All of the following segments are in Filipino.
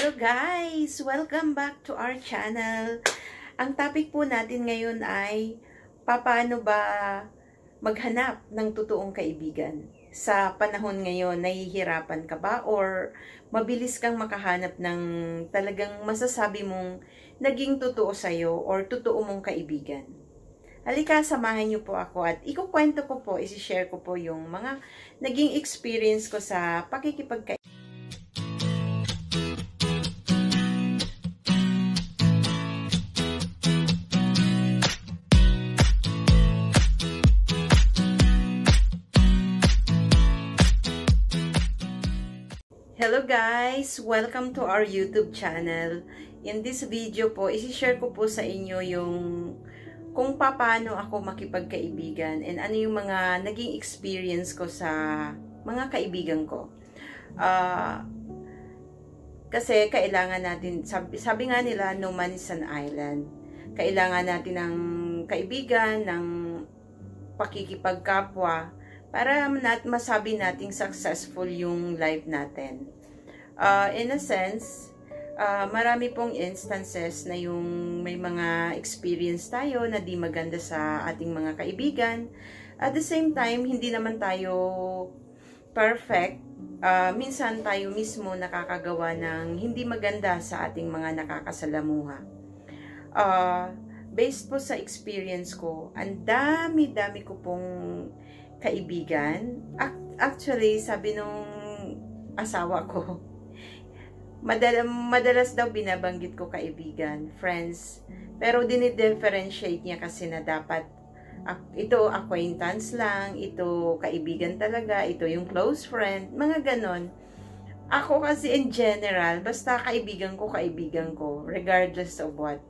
Hello guys! Welcome back to our channel. Ang topic po natin ngayon ay paano ba maghanap ng totoong kaibigan? Sa panahon ngayon, nahihirapan ka ba or mabilis kang makahanap ng talagang masasabi mong naging totoo sa'yo or totoo mong kaibigan? Halika, samahan niyo po ako at ikukwento ko po, isi-share ko po yung mga naging experience ko sa pakikipagkaibigan. Hello guys! Welcome to our YouTube channel. In this video po, isi-share ko po sa inyo yung kung paano ako makipagkaibigan and ano yung mga naging experience ko sa mga kaibigan ko. Kasi kailangan natin, sabi nga nila, no man is an island. Kailangan natin ng kaibigan, ng pakikipagkapwa, para masabi nating successful yung life natin. In a sense, marami pong instances na yung may mga experience tayo na di maganda sa ating mga kaibigan. At the same time, hindi naman tayo perfect. Minsan tayo mismo nakakagawa ng hindi maganda sa ating mga nakakasalamuha. Based po sa experience ko, ang dami-dami ko pong kaibigan. Actually, sabi nung asawa ko, madalas daw binabanggit ko kaibigan, friends. Pero dinidifferentiate niya kasi na dapat ito acquaintance lang, ito kaibigan talaga, ito yung close friend, mga ganon. Ako kasi in general, basta kaibigan ko, regardless of what.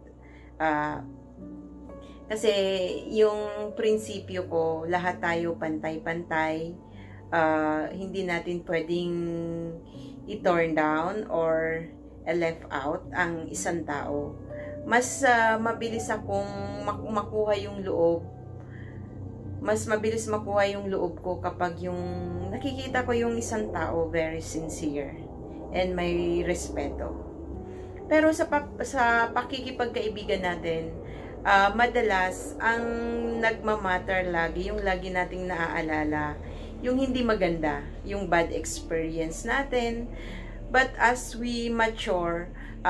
Kasi yung prinsipyo ko, lahat tayo pantay-pantay. Hindi natin pwedeng i-turn down or left out ang isang tao. Mas mabilis akong makuha yung loob. Mas mabilis makuha yung loob ko kapag yung nakikita ko yung isang tao very sincere and may respeto. Pero sa pakikipagkaibigan natin, madalas, ang nagmamatter lagi, yung lagi nating naaalala, yung hindi maganda, yung bad experience natin. But as we mature,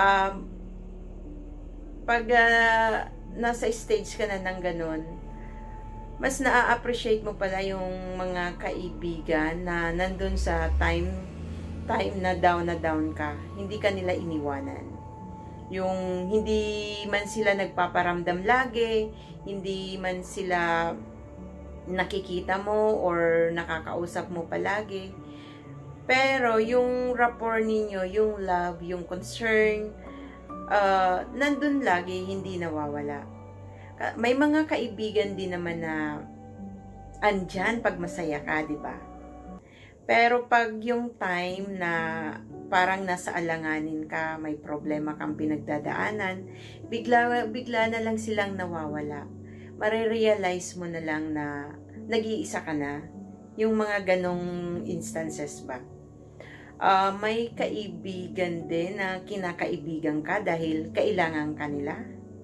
pag nasa stage ka na ng ganun, mas na-appreciate mo pala yung mga kaibigan na nandun sa time na down ka. Hindi ka nila iniwanan. Yung hindi man sila nagpaparamdam lagi, hindi man sila nakikita mo or nakakausap mo palagi. Pero yung rapport ninyo, yung love, yung concern, nandun lagi, hindi nawawala. May mga kaibigan din naman na andyan pag masaya ka, di ba? Pero pag yung time na parang nasa alanganin ka, may problema kang pinagdadaanan, bigla na lang silang nawawala. Marirealize mo na lang na nag-iisa ka na. Yung mga ganong instances ba? May kaibigan din na kinakaibigan ka dahil kailangan ka nila.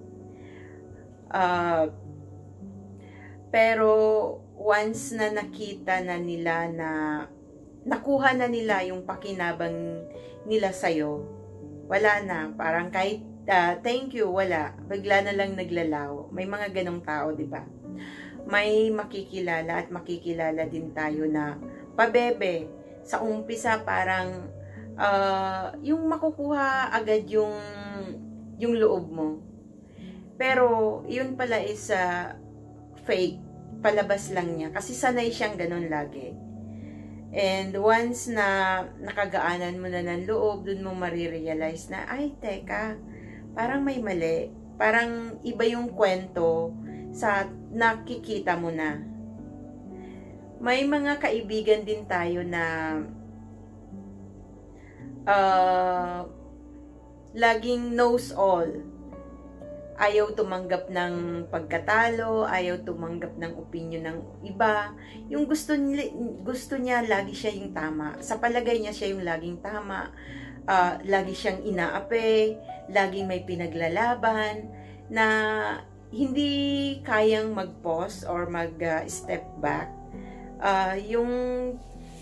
Pero once na nakita na nila na nakuha na nila yung pakinabang nila sa'yo, wala na. Parang kahit thank you, wala. Bigla na lang naglalaw. May mga ganong tao, di ba? May makikilala at makikilala din tayo na pabebe. Sa umpisa, parang yung makukuha agad yung loob mo. Pero, yun pala is fake. Palabas lang niya. Kasi sanay siyang ganon lagi. And once na nakagaanan mo na ng loob, dun mo marirealize na, ay, teka, parang may mali. Parang iba yung kwento sa nakikita mo na. May mga kaibigan din tayo na laging knows all. Ayaw tumanggap ng pagkatalo, ayaw tumanggap ng opinion ng iba. Yung gusto niya lagi siya yung tama. Sa palagay niya siya yung laging tama. lagi siyang inaapi, laging may pinaglalaban, na hindi kayang mag-pause or mag-step back. Yun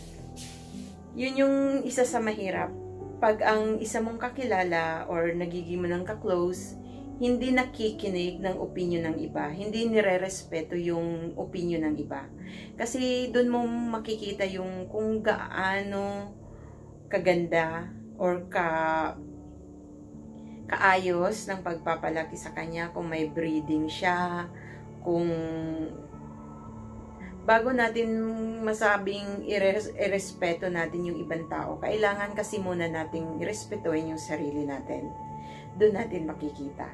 yung isa sa mahirap. Pag ang isa mong kakilala or nagiging mo ng ka-close, hindi nakikinig ng opinion ng iba, hindi nire-respeto yung opinion ng iba. Kasi doon mo makikita yung kung gaano kaganda or kaayos ng pagpapalaki sa kanya, kung may breeding siya, kung bago natin masabing irespeto natin yung ibang tao, kailangan kasi muna nating irespetuhin yung sarili natin. Doon natin makikita.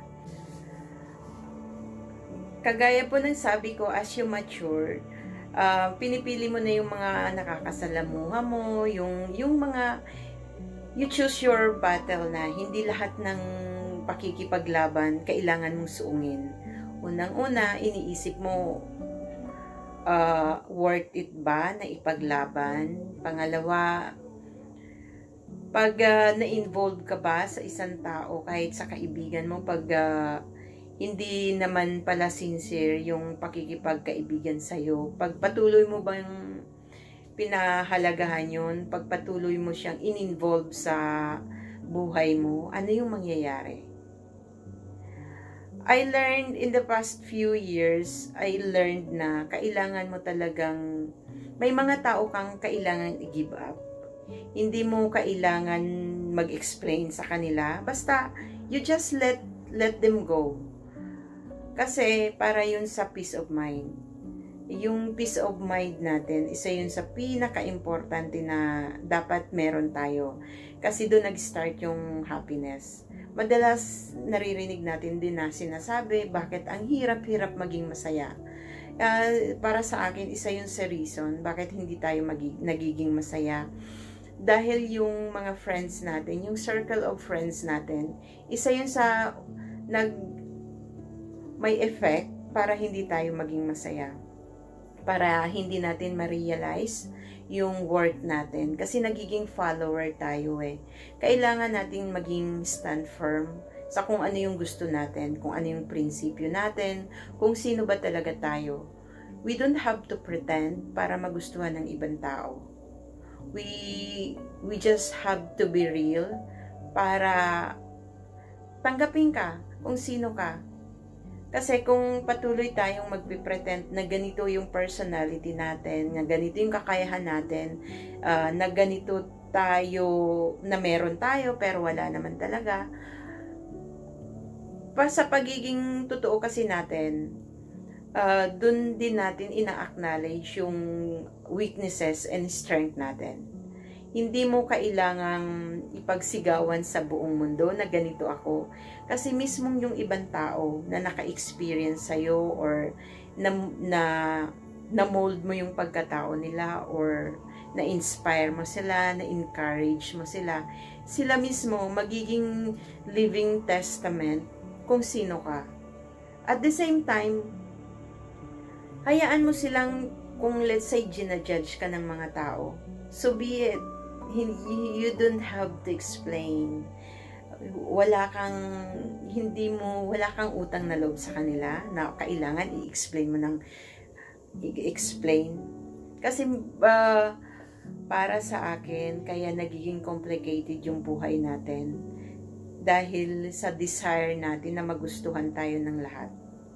Kagaya po ng sabi ko, as you mature, pinipili mo na yung mga nakakasalamuha mo, yung mga, you choose your battle na hindi lahat ng pakikipaglaban kailangan mong suungin. Unang-una, iniisip mo, worth it ba na ipaglaban? Pangalawa, pag na-involve ka ba sa isang tao, kahit sa kaibigan mo, pag hindi naman pala sincere yung pakikipagkaibigan sa'yo, pagpatuloy mo bang pinahalagahan yun, pagpatuloy mo siyang in-involve sa buhay mo, ano yung mangyayari? I learned in the past few years, I learned na kailangan mo talagang, may mga tao kang kailangan i-give up. Hindi mo kailangan mag-explain sa kanila. Basta, you just let them go. Kasi, para yun sa peace of mind. Yung peace of mind natin, isa yun sa pinaka-importante na dapat meron tayo. Kasi doon nag-start yung happiness. Madalas naririnig natin din na sinasabi, bakit ang hirap-hirap maging masaya. Para sa akin, isa yun sa reason bakit hindi tayo nagiging masaya. Dahil yung mga friends natin, yung circle of friends natin, isa yun sa may effect para hindi tayo maging masaya. Para hindi natin ma-realize yung worth natin. Kasi nagiging follower tayo eh. Kailangan nating maging stand firm sa kung ano yung gusto natin, kung ano yung prinsipyo natin, kung sino ba talaga tayo. We don't have to pretend para magustuhan ng ibang tao. We just have to be real para tanggapin ka kung sino ka. Kasi kung patuloy tayong magpipretend na ganito yung personality natin, na ganito yung kakayahan natin, na ganito tayo, na meron tayo pero wala naman talaga, sa pagiging totoo kasi natin, dun din natin ina-acknowledge yung weaknesses and strength natin. Hindi mo kailangang ipagsigawan sa buong mundo na ganito ako. Kasi mismong yung ibang tao na naka-experience sa'yo or na-mold mo yung pagkatao nila or na-inspire mo sila, na-encourage mo sila, sila mismo magiging living testament kung sino ka. At the same time, hayaan mo silang, kung let's say ginajudge ka ng mga tao, so be it. You don't have to explain. Wala kang utang na loob sa kanila na kailangan i-explain mo ng i-explain. Kasi para sa akin, kaya nagiging complicated yung buhay natin dahil sa desire natin na magustuhan tayo ng lahat.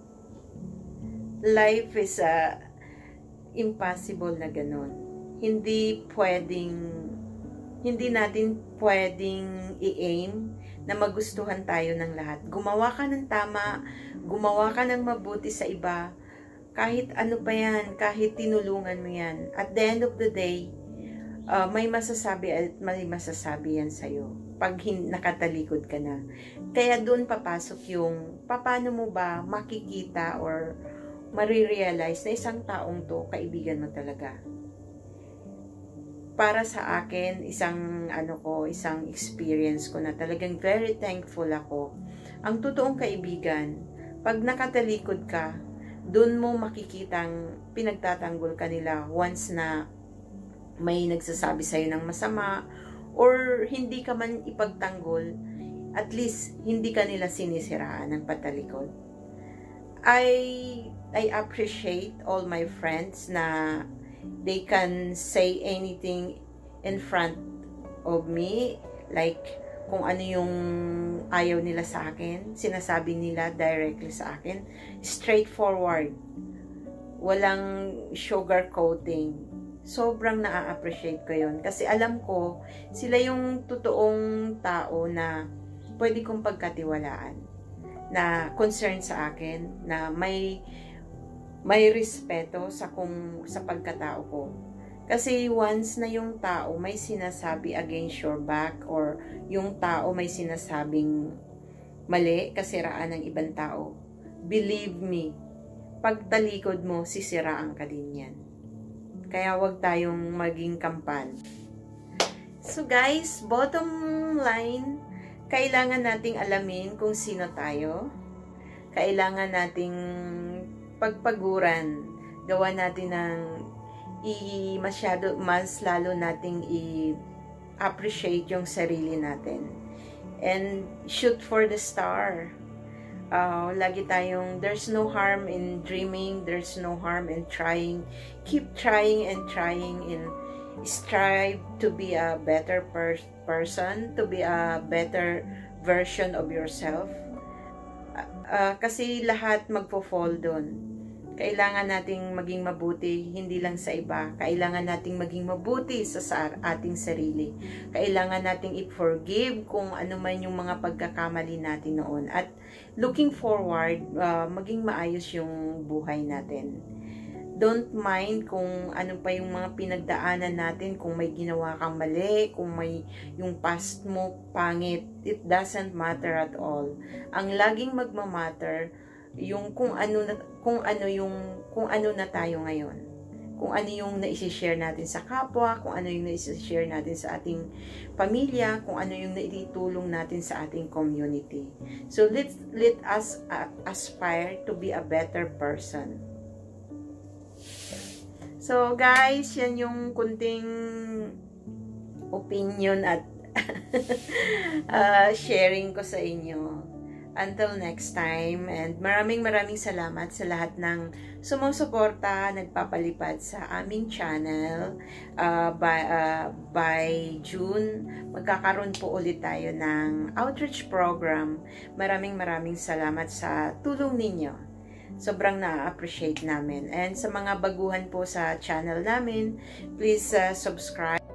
Life is impossible na ganun. Hindi natin pwedeng i-aim na magustuhan tayo ng lahat. Gumawa ka ng tama, gumawa ka ng mabuti sa iba, kahit ano pa yan, kahit tinulungan mo yan. At the end of the day, may masasabi at may masasabi yan sa'yo pag nakatalikod ka na. Kaya doon papasok yung paano mo ba makikita or marirealize na isang taong to, kaibigan mo talaga. Para sa akin, isang experience ko na talagang very thankful ako. Ang totoong kaibigan, pag nakatalikod ka, doon mo makikitang pinagtatanggol ka nila once na may nagsasabi sa'yo ng masama or hindi ka man ipagtanggol, at least hindi ka nila sinisiraan ng patalikod. I appreciate all my friends na they can say anything in front of me, like kung ano yung ayaw nila sa akin, sinasabi nila directly sa akin, straightforward, walang sugar coating. Sobrang na-appreciate ko yun kasi alam ko sila yung totoong tao na pwede kong pagkatiwalaan, na concern sa akin, na may respeto sa pagkatao ko. Kasi once na yung tao may sinasabi against your back, or yung tao may sinasabing mali, kasiraan ng ibang tao, believe me, pagtalikod mo, sisiraan ka din yan. Kaya wag tayong maging kampan. So guys, bottom line, kailangan nating alamin kung sino tayo. Kailangan nating pagpaguran. Gawa natin ng mas lalo nating i-appreciate yung sarili natin. And shoot for the star. Lagi tayong, there's no harm in dreaming, there's no harm in trying. Keep trying and trying, and strive to be a better person, to be a better version of yourself. Kasi lahat magpo-fall doon. Kailangan nating maging mabuti, hindi lang sa iba. Kailangan nating maging mabuti sa ating sarili. Kailangan nating i-forgive kung ano man yung mga pagkakamali natin noon. At looking forward, maging maayos yung buhay natin. Don't mind kung ano pa yung mga pinagdaanan natin, kung may ginawa kang mali, kung may yung past mo pangit. It doesn't matter at all. Ang laging magmamatter, yung kung ano na tayo ngayon, kung ano yung naisi-share natin sa kapwa, kung ano yung naisi-share natin sa ating pamilya, kung ano yung naitutulong natin sa ating community. So let us aspire to be a better person. So guys, yan yung kunting opinion at sharing ko sa inyo. Until next time, and maraming salamat sa lahat ng sumusuporta, nagpapalipad sa aming channel. By June, magkakaroon po ulit tayo ng outreach program. Maraming salamat sa tulong ninyo. Sobrang na-appreciate namin. And sa mga baguhan po sa channel namin, please subscribe.